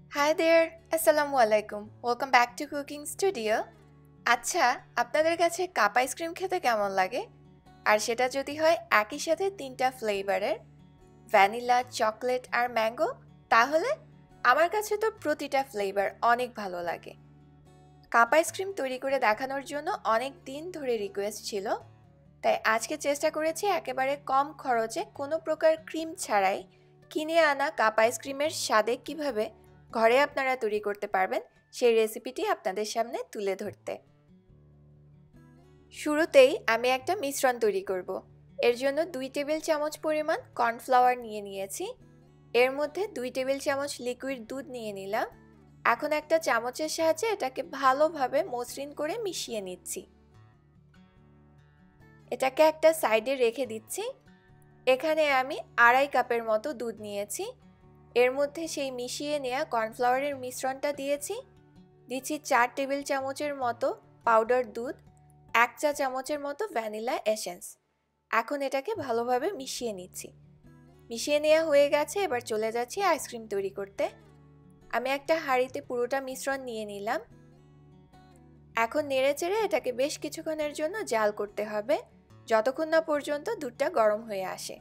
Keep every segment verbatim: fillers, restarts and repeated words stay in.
Hi there, আসসালামু আলাইকুম। Welcome back to cooking studio. আচ্ছা, আপনাদের কাছে কাপ আইসক্রিম খেতে কেমন লাগে? আর সেটা যদি হয় একই সাথে তিনটা ফ্লেভারের, ভ্যানিলা, চকলেট আর ম্যাঙ্গো, তাহলে আমার কাছে তো প্রতিটা ফ্লেভার অনেক ভালো লাগে। কাপ আইসক্রিম তৈরি করে দেখানোর জন্য অনেক দিন ধরে রিকোয়েস্ট ছিল, তাই আজকে চেষ্টা করেছি একেবারে কম খরচে কোনো প্রকার ক্রিম ছাড়াই কিনে আনা কাপ আইসক্রিমের স্বাদে কিভাবে ঘরে আপনারা তৈরি করতে পারবেন সেই রেসিপিটি আপনাদের সামনে তুলে ধরতে। শুরুতেই আমি একটা মিশ্রণ তৈরি করব। এর জন্য দুই টেবিল চামচ পরিমাণ কর্নফ্লাওয়ার নিয়ে নিয়েছি। এর মধ্যে দুই টেবিল চামচ লিকুইড দুধ নিয়ে নিলাম। এখন একটা চামচের সাহায্যে এটাকে ভালোভাবে মসৃণ করে মিশিয়ে নিচ্ছি। এটাকে একটা সাইডে রেখে দিচ্ছি। এখানে আমি আড়াই কাপের মতো দুধ নিয়েছি। এর মধ্যে সেই মিশিয়ে নেওয়া কর্নফ্লাওয়ারের মিশ্রণটা দিয়েছি। দিচ্ছি চার টেবিল চামচের মতো পাউডার দুধ, এক চা চামচের মতো ভ্যানিলা এসেন্স। এখন এটাকে ভালোভাবে মিশিয়ে নিচ্ছি। মিশিয়ে নেওয়া হয়ে গেছে, এবার চলে যাচ্ছি আইসক্রিম তৈরি করতে। আমি একটা হাঁড়িতে পুরোটা মিশ্রণ নিয়ে নিলাম। এখন নেড়ে চেড়ে এটাকে বেশ কিছুক্ষণের জন্য জাল করতে হবে, যতক্ষণ না পর্যন্ত দুধটা গরম হয়ে আসে।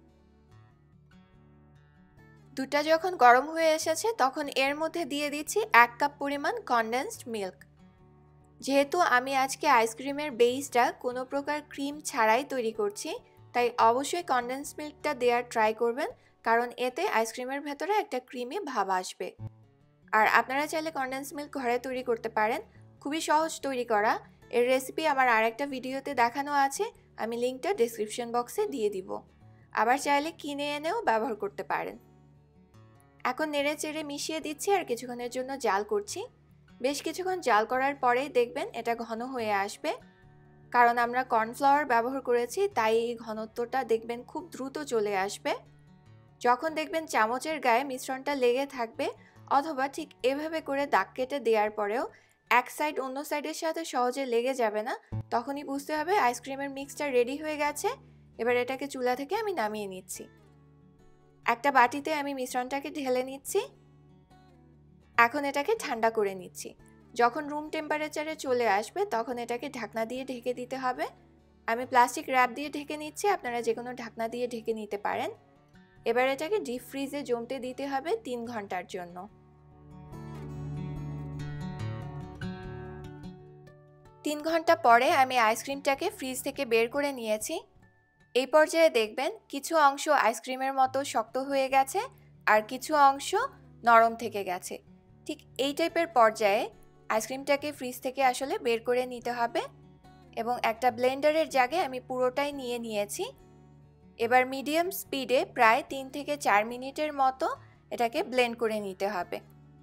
দুধটা যখন গরম হয়ে এসেছে তখন এর মধ্যে দিয়ে দিচ্ছি এক কাপ পরিমাণ কনডেন্সড মিল্ক। যেহেতু আমি আজকে আইসক্রিমের বেসটা কোনো প্রকার ক্রিম ছাড়াই তৈরি করছি, তাই অবশ্যই কনডেন্স মিল্কটা দেওয়ার ট্রাই করবেন, কারণ এতে আইসক্রিমের ভেতরে একটা ক্রিমি ভাব আসবে। আর আপনারা চাইলে কনডেন্স মিল্ক ঘরে তৈরি করতে পারেন, খুবই সহজ তৈরি করা। এর রেসিপি আমার আরেকটা ভিডিওতে দেখানো আছে, আমি লিঙ্কটা ডেসক্রিপশন বক্সে দিয়ে দিব। আবার চাইলে কিনে এনেও ব্যবহার করতে পারেন। এখন নেড়ে চেড়ে মিশিয়ে দিচ্ছি আর কিছুক্ষণের জন্য জাল করছি। বেশ কিছুক্ষণ জাল করার পরেই দেখবেন এটা ঘন হয়ে আসবে, কারণ আমরা কর্নফ্লাওয়ার ব্যবহার করেছি, তাই এই ঘনত্বটা দেখবেন খুব দ্রুত চলে আসবে। যখন দেখবেন চামচের গায়ে মিশ্রণটা লেগে থাকবে, অথবা ঠিক এভাবে করে দাগ কেটে দেওয়ার পরেও এক সাইড অন্য সাইডের সাথে সহজে লেগে যাবে না, তখনই বুঝতে হবে আইসক্রিমের মিক্সটা রেডি হয়ে গেছে। এবার এটাকে চুলা থেকে আমি নামিয়ে নিচ্ছি। একটা বাটিতে আমি মিশ্রণটাকে ঢেলে নিচ্ছি। এখন এটাকে ঠান্ডা করে নিচ্ছি। যখন রুম টেম্পারেচারে চলে আসবে তখন এটাকে ঢাকনা দিয়ে ঢেকে দিতে হবে। আমি প্লাস্টিক র্যাপ দিয়ে ঢেকে নিচ্ছি, আপনারা যে কোনো ঢাকনা দিয়ে ঢেকে নিতে পারেন। এবার এটাকে ডিপ ফ্রিজে জমতে দিতে হবে তিন ঘন্টার জন্য। তিন ঘন্টা পরে আমি আইসক্রিমটাকে ফ্রিজ থেকে বের করে নিয়েছি। এই পর্যায়ে দেখবেন কিছু অংশ আইসক্রিমের মতো শক্ত হয়ে গেছে আর কিছু অংশ নরম থেকে গেছে। ঠিক এই টাইপের পর্যায়ে আইসক্রিমটাকে ফ্রিজ থেকে আসলে বের করে নিতে হবে এবং একটা ব্লেন্ডারের জাগে আমি পুরোটাই নিয়ে নিয়েছি। এবার মিডিয়াম স্পিডে প্রায় তিন থেকে চার মিনিটের মতো এটাকে ব্লেন্ড করে নিতে হবে।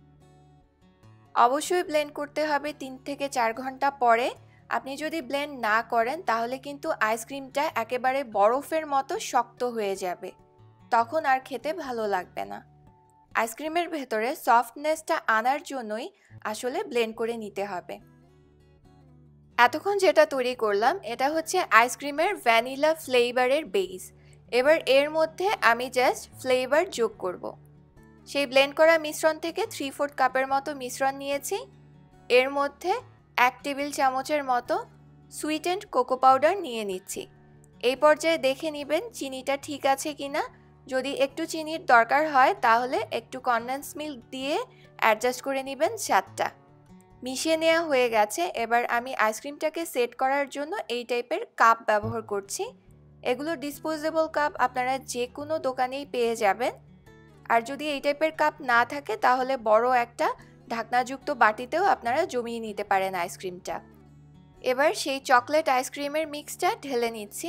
অবশ্যই ব্লেন্ড করতে হবে তিন থেকে চার ঘন্টা পরে। আপনি যদি ব্লেন্ড না করেন তাহলে কিন্তু আইসক্রিমটা একেবারে বরফের মতো শক্ত হয়ে যাবে, তখন আর খেতে ভালো লাগবে না। আইসক্রিমের ভেতরে সফটনেসটা আনার জন্যই আসলে ব্লেন্ড করে নিতে হবে। এতক্ষণ যেটা তৈরি করলাম এটা হচ্ছে আইসক্রিমের ভ্যানিলা ফ্লেভারের বেস। এবার এর মধ্যে আমি জাস্ট ফ্লেভার যোগ করব। সেই ব্লেন্ড করা মিশ্রণ থেকে থ্রি ফোর্থ কাপের মতো মিশ্রণ নিয়েছি। এর মধ্যে এক টেবিল চামচের মতো সুইটেন্ড কোকো পাউডার নিয়ে নিচ্ছি। এই পর্যায়ে দেখে নেবেন চিনিটা ঠিক আছে কিনা। যদি একটু চিনির দরকার হয় তাহলে একটু কনডেন্স মিল্ক দিয়ে অ্যাডজাস্ট করে নেবেন স্বাদটা। মিশিয়ে নেওয়া হয়ে গেছে। এবার আমি আইসক্রিমটাকে সেট করার জন্য এই টাইপের কাপ ব্যবহার করছি। এগুলো ডিসপোজেবল কাপ আপনারা যে কোনো দোকানেই পেয়ে যাবেন। আর যদি এই টাইপের কাপ না থাকে তাহলে বড় একটা ঢাকনাযুক্ত বাটিতেও আপনারা জমিয়ে নিতে পারেন আইসক্রিমটা। এবার সেই চকলেট আইসক্রিমের মিক্সটা ঢেলে নিচ্ছি।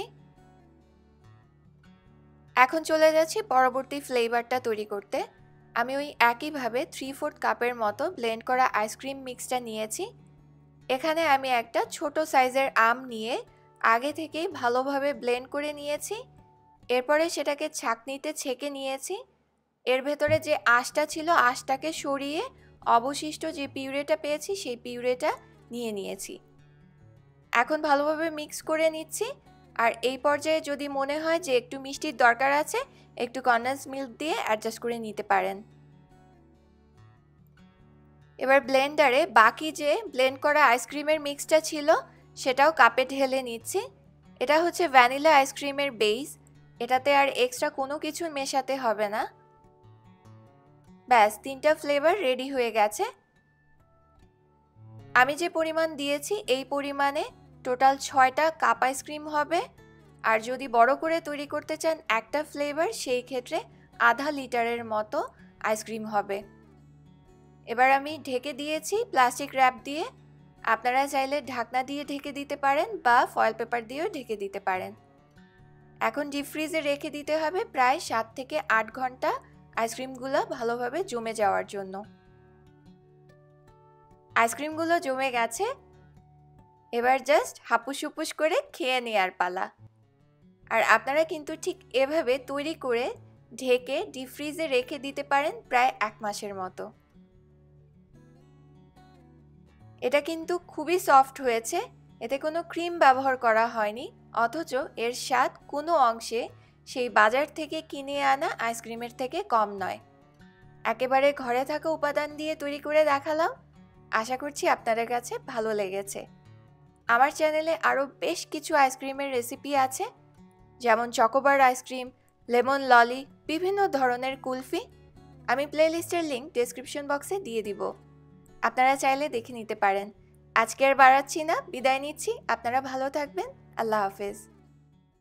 এখন চলে যাচ্ছি পরবর্তী ফ্লেভারটা তৈরি করতে। আমি ওই একইভাবে থ্রি ফোর্থ কাপের মতো ব্লেন্ড করা আইসক্রিম মিক্সটা নিয়েছি। এখানে আমি একটা ছোট সাইজের আম নিয়ে আগে থেকেই ভালোভাবে ব্লেন্ড করে নিয়েছি। এরপরে সেটাকে ছাঁকনিতে ছেঁকে নিয়েছি। এর ভেতরে যে আঁশটা ছিল আঁশটাকে সরিয়ে অবশিষ্ট যে পিউরেটা পেয়েছি সেই পিউরেটা নিয়ে নিয়েছি। এখন ভালোভাবে মিক্স করে নিচ্ছি। আর এই পর্যায়ে যদি মনে হয় যে একটু মিষ্টির দরকার আছে, একটু কনডেন্স মিল্ক দিয়ে অ্যাডজাস্ট করে নিতে পারেন। এবার ব্লেন্ডারে বাকি যে ব্লেন্ড করা আইসক্রিমের মিক্সটা ছিল সেটাও কাপে ঢেলে নিচ্ছি। এটা হচ্ছে ভ্যানিলা আইসক্রিমের বেস, এটাতে আর এক্সট্রা কোনো কিছু মেশাতে হবে না। ব্যাস, তিনটা ফ্লেভার রেডি হয়ে গেছে। আমি যে পরিমাণ দিয়েছি এই পরিমাণে টোটাল ছয়টা কাপ আইসক্রিম হবে। আর যদি বড় করে তৈরি করতে চান একটা ফ্লেভার, সেই ক্ষেত্রে আধা লিটারের মতো আইসক্রিম হবে। এবার আমি ঢেকে দিয়েছি প্লাস্টিক র্যাপ দিয়ে। আপনারা চাইলে ঢাকনা দিয়ে ঢেকে দিতে পারেন বা ফয়েল পেপার দিয়েও ঢেকে দিতে পারেন। এখন ডিপ ফ্রিজে রেখে দিতে হবে প্রায় সাত থেকে আট ঘন্টা আইসক্রিমগুলো ভালোভাবে জমে যাওয়ার জন্য। আইসক্রিমগুলো জমে গেছে, এবার জাস্ট হাপুস হুপুস করে খেয়ে নেওয়ার পালা। আর আপনারা কিন্তু ঠিক এভাবে তৈরি করে ঢেকে ডিপ ফ্রিজে রেখে দিতে পারেন প্রায় এক মাসের মতো। এটা কিন্তু খুবই সফট হয়েছে, এতে কোনো ক্রিম ব্যবহার করা হয়নি, অথচ এর স্বাদ কোনো অংশে সেই বাজার থেকে কিনে আনা আইসক্রিমের থেকে কম নয়। একেবারে ঘরে থাকা উপাদান দিয়ে তৈরি করে দেখালাম, আশা করছি আপনাদের কাছে ভালো লেগেছে। আমার চ্যানেলে আরও বেশ কিছু আইসক্রিমের রেসিপি আছে, যেমন চকোবার আইসক্রিম, লেমন ললি, বিভিন্ন ধরনের কুলফি। আমি প্লেলিস্টের লিঙ্ক ডেসক্রিপশন বক্সে দিয়ে দিব, আপনারা চাইলে দেখে নিতে পারেন। আজকে আর বাড়াচ্ছি না, বিদায় নিচ্ছি। আপনারা ভালো থাকবেন। আল্লাহ হাফেজ।